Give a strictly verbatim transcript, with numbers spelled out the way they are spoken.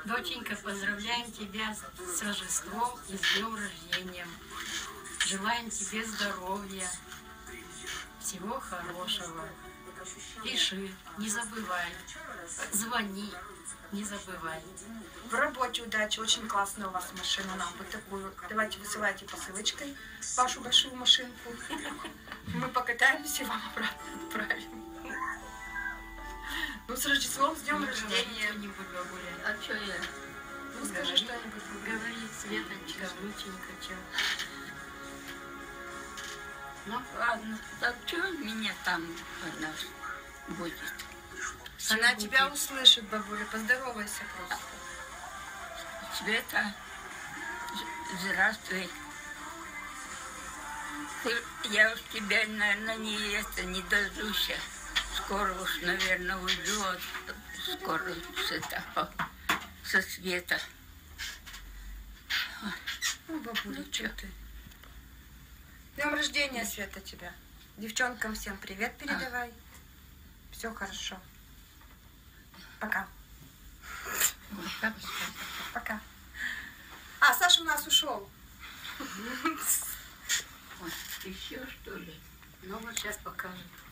Доченька, поздравляем тебя с Рождеством и с днем рождения. Желаем тебе здоровья, всего хорошего. Пиши, не забывай. Звони, не забывай. В работе удачи, очень классная у вас машина. Нам вот такую. Давайте высылайте посылочкой вашу большую машинку. Мы покатаемся и вам обратно отправим. Ну, с Рождеством, с днем рождения. А что я? Ну, скажи что-нибудь. Говорит Светочка, внученька, что? Ну, ладно, так что меня там одна будет? Она тебя услышит, бабуля, поздоровайся просто. Света, здравствуй. Ты, я уж тебя, наверное, не, это, не дождусь. Скоро уж, наверное, уйду. Скоро с этого, со света. Ну, бабуля, ну, что ты? Днем рождения, Света, тебя. Девчонкам всем привет передавай. А. Все хорошо. Пока. Пока. А, Саша у нас ушел. Еще что ли? Ну вот сейчас покажет.